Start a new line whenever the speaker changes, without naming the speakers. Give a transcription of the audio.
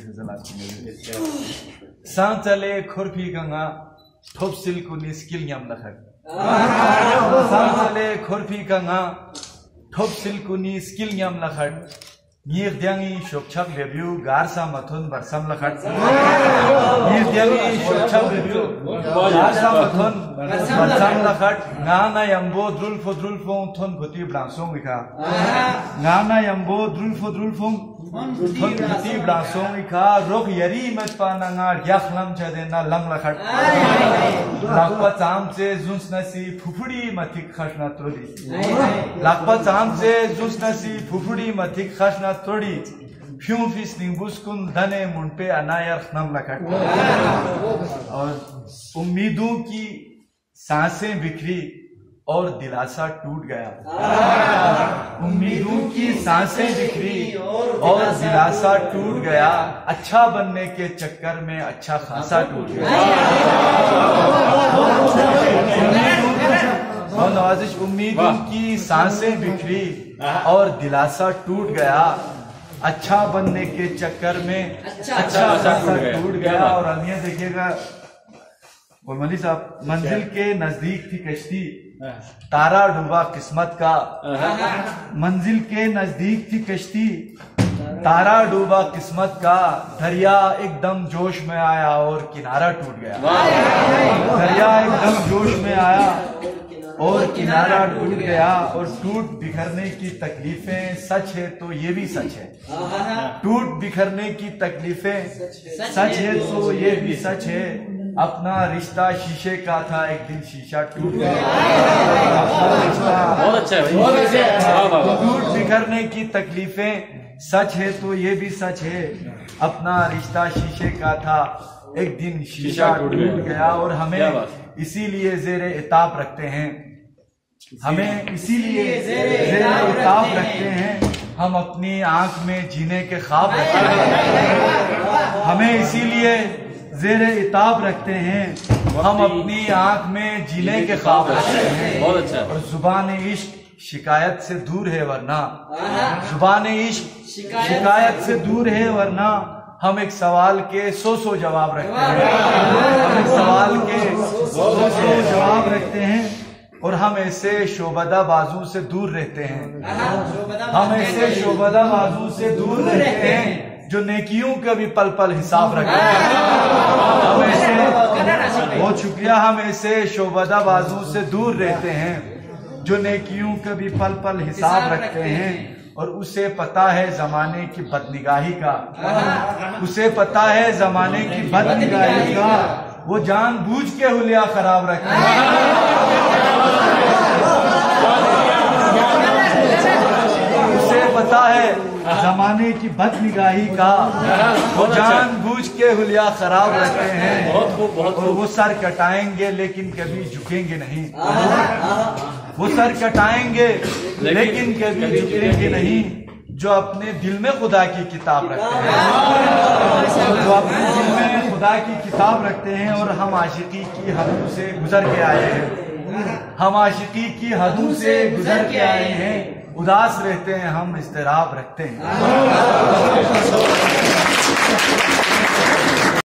Santale Korpi Ganga Topsil Kuni Skill Yam Lakhat. Santale Korpi Ganga Topsil Kuni Skill Yam Lakhat. Nirdiangi Shokchak Review Garsa Mathun Barsam Lakhat. Nirdiangi Shokchak Review Garsa Mathun Barsam Lakhat. Ngana Yambo Drulfo Drulfong Thon Bhuti Bransong Vika. Ngana Yambo Drulfo Drulfong Thon Bhuti Bransong Vika. Rok Yari Matpananga Yakhlam Chadena Lam Lakhat. Lakpa Chamse Zunsnasi Pupudi Matik Khashna Trodi. Lakpa Chamse Zunsnasi Pupudi Matik Khashna Trodi. Few fish Nimbuskun Dane Munpe Anayar Nam Lakhat. और उम्मीदों की सांसें बिखरी और दिलासा टूट गया. उम्मीदों की सांसें बिखरी और दिलासा टूट गया. अच्छा बनने के चक्कर में अच्छा खासा टूट गया. उम्मीदों की सांसें बिखरी और दिलासा टूट गया. अच्छा बनने के चक्कर में अच्छा खासा टूट गया. और अब ये देखिएगा मौलवी साहब, मंजिल के नजदीक थी कश्ती, तारा डूबा किस्मत का. मंजिल के नजदीक थी कश्ती, तारा डूबा किस्मत का. दरिया एकदम जोश में आया और किनारा टूट गया. दरिया एकदम जोश में आया और किनारा टूट गया. और टूट बिखरने की तकलीफें सच है तो ये भी सच है. टूट बिखरने की तकलीफें सच है तो ये भी सच है. अपना रिश्ता शीशे का था, एक दिन शीशा टूट गया. अपना रिश्ता टूट बिखरने की तकलीफें सच है तो ये भी सच है. अपना रिश्ता शीशे का था, एक दिन शीशा टूट गया. और हमें इसीलिए ज़ेरे इताब रखते हैं. हमें इसीलिए ज़ेरे इताब रखते हैं. हम अपनी आंख में जीने के ख्वाब रखते हैं. हमें इसीलिए ज़ेरे इताब रखते हैं. हम अपनी आंख में जीने के ख्वाब रखते हैं. बहुत अच्छा. और जुबान इश्क शिकायत से दूर है वरना. जुबान इश्क शिकायत से दूर है वरना. हम एक सवाल के सौ जवाब रखते हैं. हम एक सवाल के सौ जवाब रखते हैं. और हम ऐसे शोबदा बाजू से दूर रहते हैं. हम ऐसे शोबदा बाजू से दूर रहते हैं जो नेकियों का भी पल पल हिसाब रखते हैं. हम ऐसे, बहुत शुक्रिया, हम ऐसे शोबदा बाजू से दूर रहते हैं जो नेकियों का भी पल पल हिसाब रखते हैं. और उसे पता है जमाने की बदनिगाही का. उसे पता है जमाने की बदनिगाही का. वो जानबूझ के हुलिया खराब रखते हैं. उसे पता है जमाने की बदनिगाही का. वो जानबूझ के हुलिया खराब रखते हैं. और वो सर कटाएंगे लेकिन कभी झुकेंगे नहीं. वो सर कटाएंगे लेकिन कभी झुकेंगे नहीं. जो अपने दिल में खुदा की किताब रखते हैं. जो अपने दिल में खुदा की किताब रखते हैं. और हम आशिकी की हदों से गुजर के आए हैं. हम आशिकी की हदों से गुजर के आए हैं. उदास रहते हैं हम, इज़्तिराब रखते हैं.